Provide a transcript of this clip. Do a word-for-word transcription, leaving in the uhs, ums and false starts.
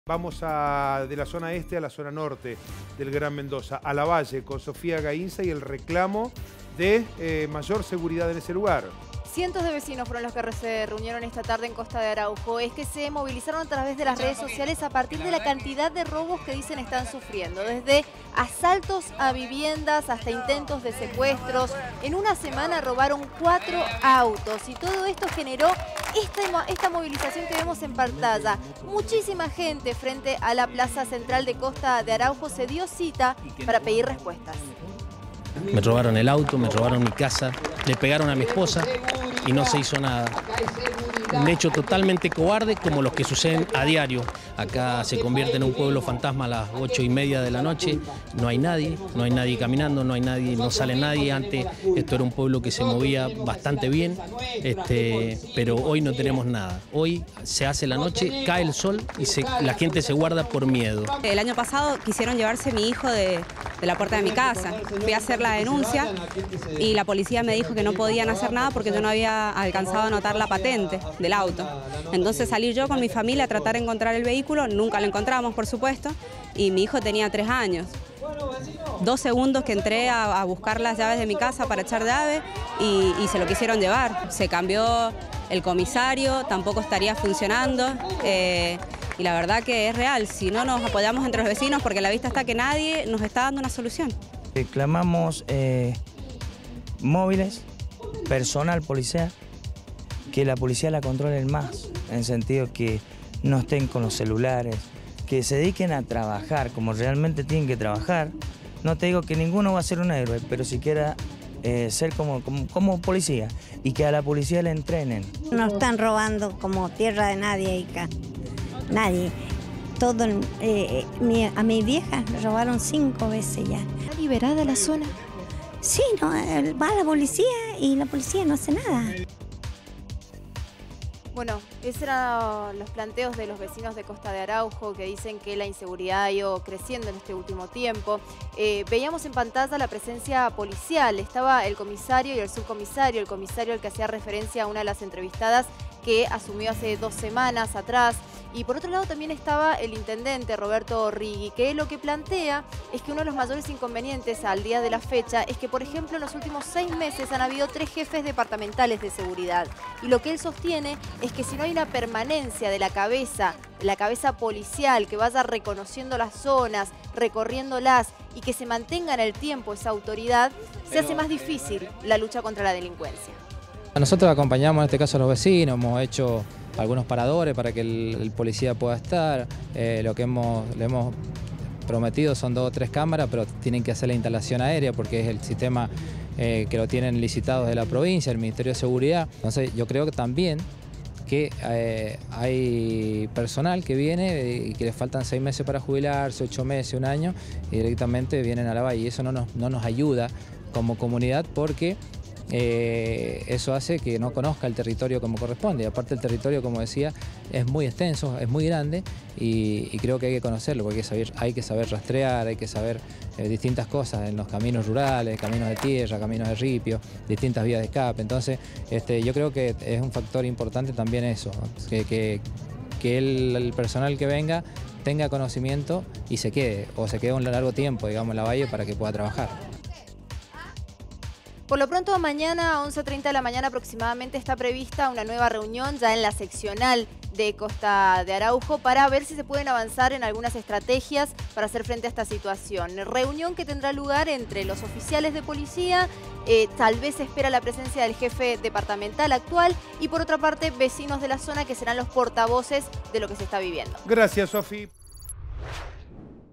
Vamos a, de la zona este a la zona norte del Gran Mendoza, a La Valle, con Sofía Gainza y el reclamo de eh, mayor seguridad en ese lugar. Cientos de vecinos fueron los que se reunieron esta tarde en Costa de Araujo. Es que se movilizaron a través de las redes sociales a partir de la cantidad de robos que dicen están sufriendo. Desde asaltos a viviendas hasta intentos de secuestros. En una semana robaron cuatro autos y todo esto generó esta, esta movilización que vemos en pantalla. Muchísima gente frente a la plaza central de Costa de Araujo se dio cita para pedir respuestas. Me robaron el auto, me robaron mi casa, le pegaron a mi esposa y no se hizo nada. Un hecho totalmente cobarde como los que suceden a diario. Acá se convierte en un pueblo fantasma a las ocho y media de la noche. No hay nadie, no hay nadie caminando, no hay nadie, no sale nadie. Antes esto era un pueblo que se movía bastante bien, este, pero hoy no tenemos nada. Hoy se hace la noche, cae el sol y se, la gente se guarda por miedo. El año pasado quisieron llevarse mi hijo de, de la puerta de mi casa. Fui a hacer la denuncia y la policía me dijo que no podían hacer nada porque yo no había alcanzado a anotar la patente del auto. Entonces salí yo con mi familia a tratar de encontrar el vehículo, nunca lo encontramos por supuesto, y mi hijo tenía tres años. Dos segundos que entré a, a buscar las llaves de mi casa para echar llave y, y se lo quisieron llevar. Se cambió el comisario, tampoco estaría funcionando eh, y la verdad que es real, si no nos apoyamos entre los vecinos porque la vista está que nadie nos está dando una solución. Reclamamos eh, móviles, personal policial, que la policía la controle más, en el sentido que no estén con los celulares, que se dediquen a trabajar como realmente tienen que trabajar. No te digo que ninguno va a ser un héroe, pero siquiera eh, ser como, como, como policía y que a la policía le entrenen. Nos están robando como tierra de nadie acá, nadie. Todo, eh, mi, a mi vieja le robaron cinco veces ya. ¿Está liberada la zona? Sí, no, va la policía y la policía no hace nada. Bueno, esos eran los planteos de los vecinos de Costa de Araujo que dicen que la inseguridad ha ido creciendo en este último tiempo. Eh, veíamos en pantalla la presencia policial. Estaba el comisario y el subcomisario. El comisario al que hacía referencia a una de las entrevistadas que asumió hace dos semanas atrás. Y por otro lado también estaba el intendente Roberto Rigui, que lo que plantea es que uno de los mayores inconvenientes al día de la fecha es que, por ejemplo, en los últimos seis meses han habido tres jefes departamentales de seguridad. Y lo que él sostiene es que si no hay una permanencia de la cabeza, de la cabeza policial, que vaya reconociendo las zonas, recorriéndolas y que se mantenga en el tiempo esa autoridad, se hace más difícil la lucha contra la delincuencia. Nosotros acompañamos en este caso a los vecinos, hemos hecho algunos paradores para que el, el policía pueda estar. Eh, lo que hemos, le hemos prometido son dos o tres cámaras, pero tienen que hacer la instalación aérea porque es el sistema eh, que lo tienen licitados de la provincia, el Ministerio de Seguridad. Entonces yo creo que también que eh, hay personal que viene y que les faltan seis meses para jubilarse, ocho meses, un año, y directamente vienen a La Valle. Y eso no nos, no nos ayuda como comunidad porque Eh, eso hace que no conozca el territorio como corresponde. Y aparte el territorio, como decía, es muy extenso, es muy grande y, y creo que hay que conocerlo porque hay que saber, hay que saber rastrear, hay que saber eh, distintas cosas en los caminos rurales, caminos de tierra, caminos de ripio, distintas vías de escape. Entonces este, yo creo que es un factor importante también eso, que, que, que el, el personal que venga tenga conocimiento y se quede, o se quede un largo tiempo, digamos, en La Valle para que pueda trabajar. Por lo pronto, mañana a once y treinta de la mañana aproximadamente está prevista una nueva reunión ya en la seccional de Costa de Araujo para ver si se pueden avanzar en algunas estrategias para hacer frente a esta situación. Reunión que tendrá lugar entre los oficiales de policía, eh, tal vez se espera la presencia del jefe departamental actual y por otra parte vecinos de la zona que serán los portavoces de lo que se está viviendo. Gracias, Sofi.